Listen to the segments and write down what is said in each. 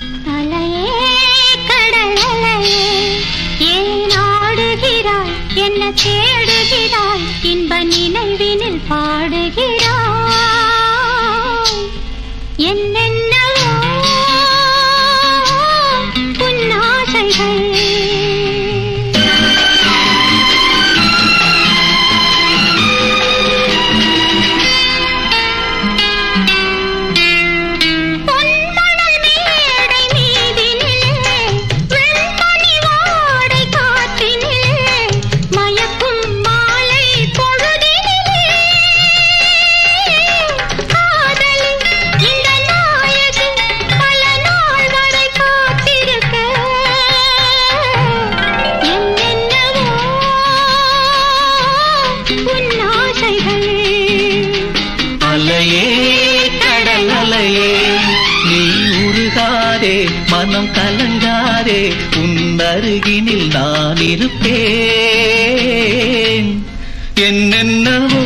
அலையே கடல் அலையே ஏன் ஆடுகிறாய் என்ன தேடுகிறாய் இன்ப நினைவினில் பாடுகிறாய் என்னென்னவோ உன் ஆசைகள் மனம் கலங்காதே உன் அருகினில் நான் இருப்பேன் என்னென்னவோ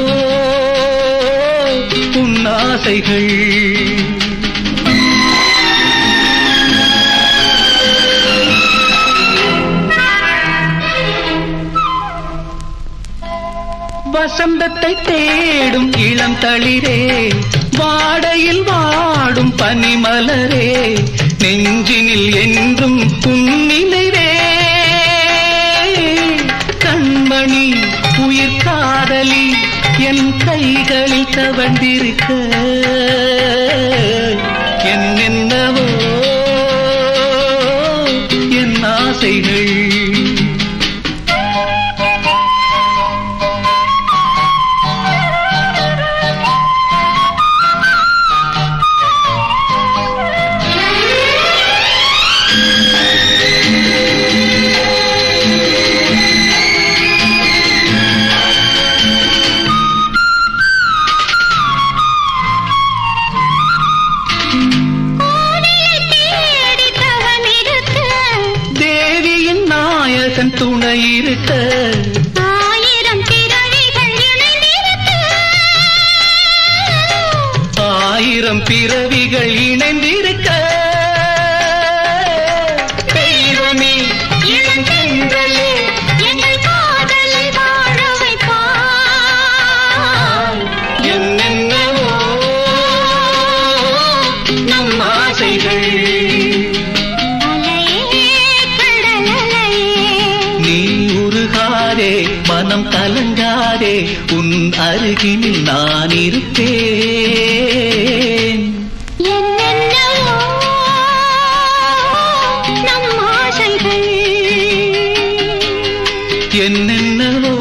உன் ஆசைகள் வசந்தத்தை தேடும் இளம் தளிரே வாடையில் வாடும் பனிமலரே நெஞ்சினில் என்றும் உன்னிலைவே கண்மணி உயிர் காதலி என் கைகளில் தவண்டிருக்க என்னென்னவோ என் ஆசைகள் துணை இருக்க ஆயிரம் பிறவிகள் இணைந்திருக்க ஆயிரம் பிறவிகள் இணைந்திருக்க தெய்வமே இளங்கன்றலே எங்கள் காதலை வாழ வைப்பாய் என்னென்னவோ நம் ஆசைகள் மனம் கலங்காதே உன் அருகினில் நான் இருப்பேன் என்னென்னவோ நம் ஆசைகள் என்னென்னவோ